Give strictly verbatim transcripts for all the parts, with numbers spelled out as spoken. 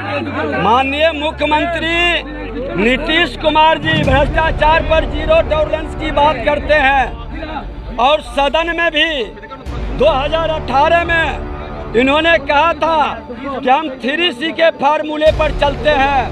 माननीय मुख्यमंत्री नीतीश कुमार जी भ्रष्टाचार पर जीरो टॉलरेंस की बात करते हैं और सदन में भी दो हज़ार अठारह में इन्होंने कहा था कि हम थ्री सी के फार्मूले पर चलते हैं।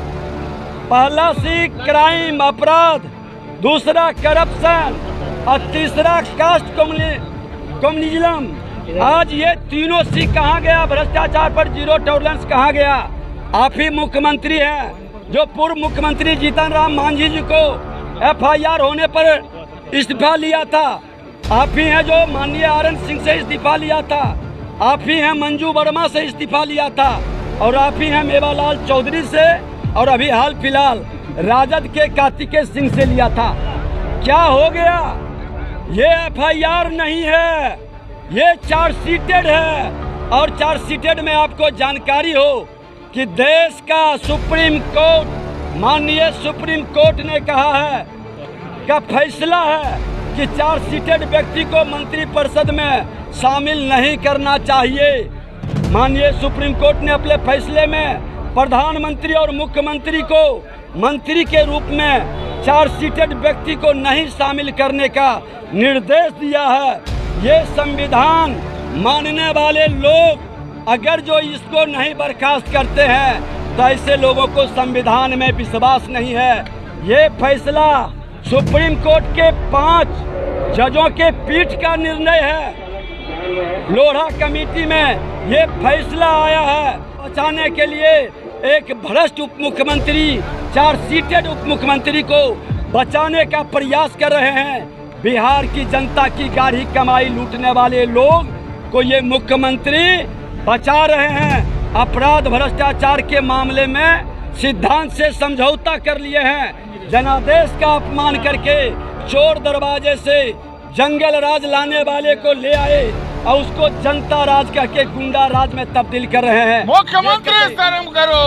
पहला सी क्राइम अपराध, दूसरा करप्शन और तीसरा कास्ट कम्युनिज्म। आज ये तीनों सी कहाँ गया? भ्रष्टाचार पर जीरो टॉलरेंस कहाँ गया? आप ही मुख्यमंत्री हैं जो पूर्व मुख्यमंत्री जीतन राम मांझी जी को एफ आई आर होने पर इस्तीफा लिया था। आप ही हैं जो माननीय आर एन सिंह से इस्तीफा लिया था। आप ही हैं मंजू वर्मा से इस्तीफा लिया था और आप ही हैं मेवालाल चौधरी से और अभी हाल फिलहाल राजद के कार्तिकेय सिंह से लिया था। क्या हो गया? ये एफ आई आर नहीं है, ये चार्जशीटेड है और चार्जशीटेड में आपको जानकारी हो कि देश का सुप्रीम कोर्ट, माननीय सुप्रीम कोर्ट ने कहा है का फैसला है कि चार्जशीटेड व्यक्ति को मंत्रिपरिषद में शामिल नहीं करना चाहिए। माननीय सुप्रीम कोर्ट ने अपने फैसले में प्रधानमंत्री और मुख्यमंत्री को मंत्री के रूप में चार्जशीटेड व्यक्ति को नहीं शामिल करने का निर्देश दिया है। ये संविधान मानने वाले लोग अगर जो इसको नहीं बर्खास्त करते हैं तो ऐसे लोगों को संविधान में विश्वास नहीं है। ये फैसला सुप्रीम कोर्ट के पांच जजों के पीठ का निर्णय है। लोढ़ा कमेटी में ये फैसला आया है। बचाने के लिए एक भ्रष्ट उप मुख्यमंत्री, चार्जशीटेड उप मुख्यमंत्री को बचाने का प्रयास कर रहे हैं। बिहार की जनता की गाढ़ी कमाई लूटने वाले लोग को ये मुख्यमंत्री बचा रहे हैं। अपराध भ्रष्टाचार के मामले में सिद्धांत से समझौता कर लिए हैं। जनादेश का अपमान करके चोर दरवाजे से जंगल राज लाने वाले को ले आए और उसको जनता राज कह के गुंडा राज में तब्दील कर रहे हैं। मुख्यमंत्री शर्म करो,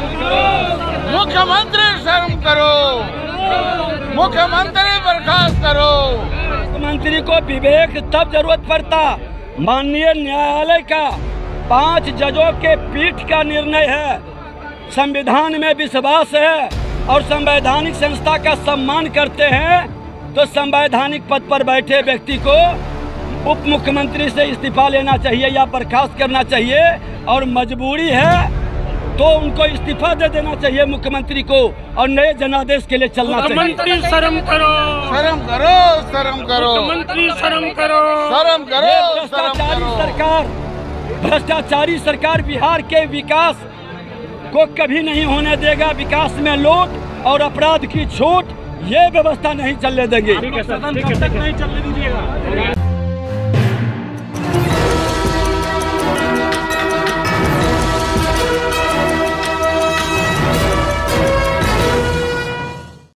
मुख्यमंत्री शर्म करो, मुख्यमंत्री बर्खास्त करो। मुख्यमंत्री को विवेक तब जरूरत पड़ता। माननीय न्यायालय का पांच जजों के पीठ का निर्णय है। संविधान में विश्वास है और संवैधानिक संस्था का सम्मान करते हैं तो संवैधानिक पद पर बैठे व्यक्ति को उप मुख्यमंत्री से इस्तीफा लेना चाहिए या बर्खास्त करना चाहिए और मजबूरी है तो उनको इस्तीफा दे देना चाहिए मुख्यमंत्री को और नए जनादेश के लिए चलना चाहिए। मंत्री शर्म करो, शर्म करो, शर्म करो, मंत्री शर्म करो, शर्म करो। भ्रष्टाचारी सरकार, भ्रष्टाचारी सरकार बिहार के विकास को कभी नहीं होने देगा। विकास में लूट और अपराध की छूट, ये व्यवस्था नहीं चलने देंगे। ठीक है सर, ठीक है, नहीं चलने दीजिएगा।